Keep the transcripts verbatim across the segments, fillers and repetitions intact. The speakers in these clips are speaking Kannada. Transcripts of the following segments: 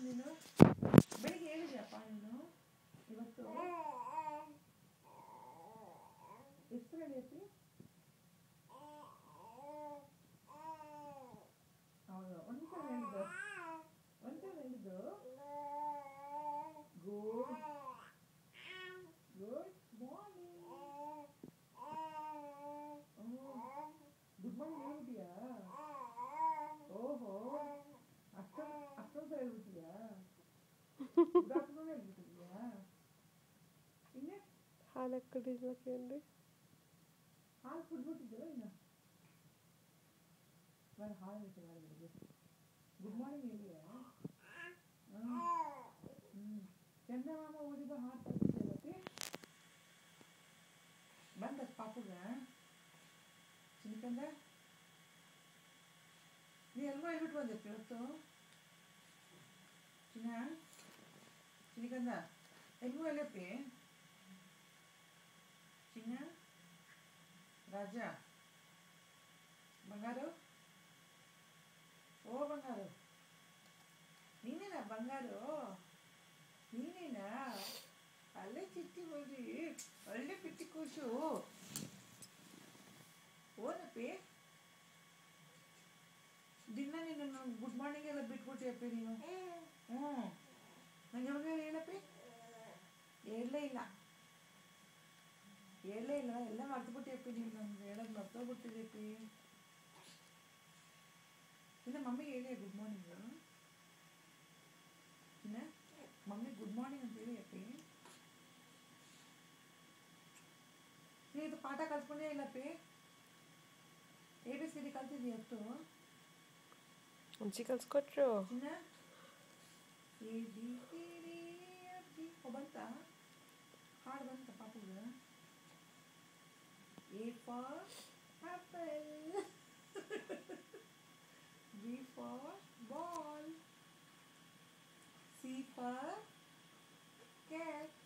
ನೀನು ಬೆಳಿಗ್ಗೆ ಹೇಳಿದ್ಯಪ್ಪ ನೀನು ಇವತ್ತು ಎಷ್ಟು ಹೇಳಿಯತ್ತಿ ಹೌದು ಒಂದ್ಸಲ ಹೇಳಿದ್ದು ಒಂದ್ಸಲ ಹೇಳಿದ್ದು good good morning good morning ಹೇಳ್ಬಿಟ್ಟಿಯಾ ಓಹೋ ಅಷ್ಟೊಂದು ಅಷ್ಟೊಂದು ಹೇಳ್ಬಿಟ್ಟಿಯಾ ಗುಡ್ ಆಫ್ಟರ್ನೂನ್ ಹೇಳ್ಬಿಟ್ಟಿದ್ಯಾ ಇನ್ನೇ ಹಾಲು ಕುಡಿಸ್ಬೇಕೇನ್ರಿ ಹಾಲು ಕುಡ್ಬಿಟ್ಟಿದ್ದೀರ ಇನ್ನು ನಾನು ಹಾಲು ಹೇಳ್ತೀನಿ ಬೆಳಿಗ್ಗೆ ಗುಡ್ ಮಾರ್ನಿಂಗ್ ಹೇಳಿಯಾ ಹ್ಞೂ ಹ್ಞೂ ಚಂದಮಾಮ ಊರಿಗೆ ಹಾಲು ತರ್ತಿದ್ದಲ್ಲಪ್ಪಿ ಬಂದ ಪಾಪುಗ ಚಿನ್ಕಂದ ನೀ ಎಲ್ಲೋ ಹೇಳ್ಬಿಟ್ಟು ಬಂದಪ್ಪಿ ಇವತ್ತು ಚಿನ್ನ ಚಿನ್ಕಂದ ಎಲ್ಲೂ ಎಲ್ಲಪ್ಪಿ ಚಿನ್ನ ರಾಜ ಬಂಗಾರು ಓ ಬಂಗಾರು ನೀನೇನಾ ಬಂಗಾರು ನೀನೇನಾ ಅಲ್ಲೇ ಚಿಟ್ಟಿ ಹೋಗಿ ಒಳ್ಳೆ ಪಿಟ್ಟಿ ಕೂಸು ಓನಪ್ಪಿ ದಿನ ನೀನು ಗುಡ್ ಮಾರ್ನಿಂಗ್ ಎಲ್ಲ ಬಿಟ್ಬಿಟ್ಟಿಯಪ್ಪಿ ನೀನು ಹ್ಞೂ ನಂಗೆ ಯಾವಾಗ ಹೇಳಪ್ಪಿ ಹೇಳಲೇ ಇಲ್ಲ ಹೇಳಲೇ ಇಲ್ಲ ಎಲ್ಲ ಮರ್ತುಬಿಟ್ಟಿಯಪ್ಪಿ ನೀನು ನಮ್ಗೆ ಹೇಳೋದು ಮರ್ತೋಗ್ಬಿಟ್ಟಿದೆಪ್ಪಿ ಇನ್ನು ಮಮ್ಮಿಗೆ ಹೇಳಿ ಗುಡ್ ಮಾರ್ನಿಂಗು ಇನ್ನು ಮಮ್ಮಿ ಗುಡ್ ಮಾರ್ನಿಂಗ್ ಅಂತ ಹೇಳಿ ಅಪ್ಪಿ ನೀನು ಇದು ಪಾಠ ಕಲ್ತ್ಕೊಂಡೇ ಇಲ್ಲಪ್ಪಿ ಎ ಬಿ ಸಿ ಡಿ ಕಲ್ತಿದ್ದೀಯ ಅಷ್ಟು ಅಜ್ಜಿ ಕಲ್ಸ್ಕೊಟ್ರು ಚಿನ್ನ ಎ ಬಿ ಸಿ ಡಿ ಅಜ್ಜಿ ಬಂತ ಹಾಡು ಬಂತ ಪಾಪುಗ A for apple B for ball C for cat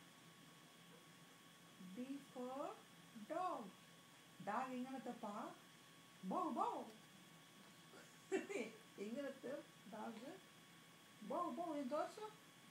D for dog dog ಹೆಂಗನತ್ತಪ್ಪ ಬೌ ಬೌ ಹೆಂಗಿರುತ್ತೆ ಡಾಗ್ ಬೌ ಬೌ ನೀನು ತೋರಿಸು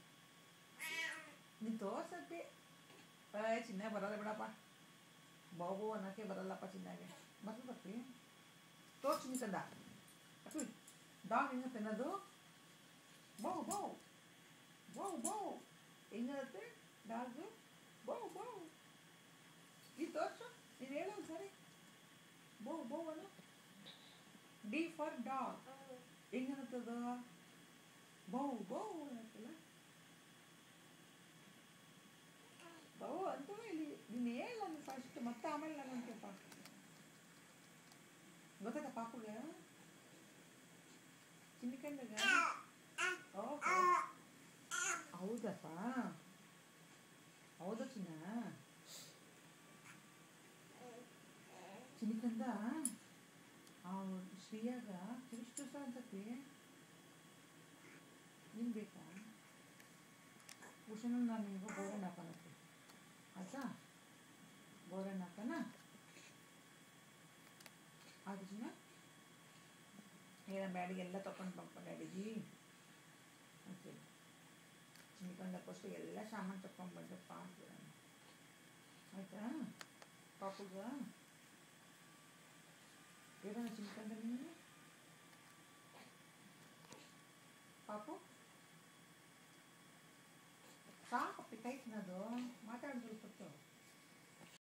ನೀನು ತೋರ್ಸಪ್ಪಿ ಚಿನ್ನ ಬರಲ್ಲ ಬಿಡಪ್ಪ ಬೌ ಬೌ ಅನ್ನೋಕ್ಕೆ ಬರಲ್ಲಪ್ಪ ಚಿನ್ನಾಗೆ ಬರ್ತದಪ್ಪಿ ತೋರ್ಸು ನೀ ಕಂದ ಅಪ್ಪಿ ಡಾಗ್ ಹೆಂಗತ್ತೆ ಅನ್ನೋದು ಬೌ ಬೌ ಬೌ ಬೌ ಹೆಂಗಿರುತ್ತೆ ಡಾಗ್ ಬೌ ಬೌ ನೀನು ತೋರಿಸು ನೀನು ಹೇಳೋ ಸರಿ ಬೌ ಬೌ ಅನ್ನು ಡಿ ಫಾರ್ ಡಾಗ್ ಹೆಂಗನ್ನತ್ತದ ಬೌ ಬೌ ಅನ್ನತ್ತಲ್ಲ ಬೌ ಅಂತ ಇಲ್ಲಿ ನೀನು ಹೇಳ ಫಸ್ಟ್ ಮತ್ತೆ ಆಮೇಲೆ ನಾನು ಅಂತೀಯಪ್ಪ ಗೊತ್ತಾಯ್ತಾ ಪಾಪುಗ ಚಿನ್ನಿಕಂಡಗ ಓಹೋ ಹೌದಪ್ಪ ಹೌದಾ ಚಿನ್ನ ಚಿನ್ನಿಕಂದ ಶ್ರೀಯಾಗ ಎಷ್ಟು ದಿವಸ ಅಂತಪ್ಪಿ ನಿನ್ ಬೇಕಾ ಉಷನ ನಾನು ನಿಮಗೆ ಬೋರಣ್ಣ ಹಾಕೋಣಪ್ಪಿ ಆಯ್ತಾ ಬೋರಣ್ಣ ಹಾಕೋಣ ಆಯ್ತು ಚಿನ್ನ ಏನ ಬ್ಯಾಡಿಗೆಲ್ಲ ತಗೊಂಡು ಬಂಪ ಡ್ಯಾಡಿಜಿ ಅಂತೇಳಿ ಚಿನ್ನಿಕಂದಕ್ಕಷ್ಟು ಎಲ್ಲ ಸಾಮಾನು ತಗೊಂಡ್ಬಂದಪ್ಪ ಅಂತ ಆಯ್ತಾ ಪಾಪುಗ ಹೇಳೋಣ ಚಿನ್ಕಂದ ನೀನು ಪಾಪು ಸಾಕಪ್ಪಿ ಕೈ ತಿನ್ನೋದು ಮಾತಾಡೋದು ಸ್ವಲ್ಪ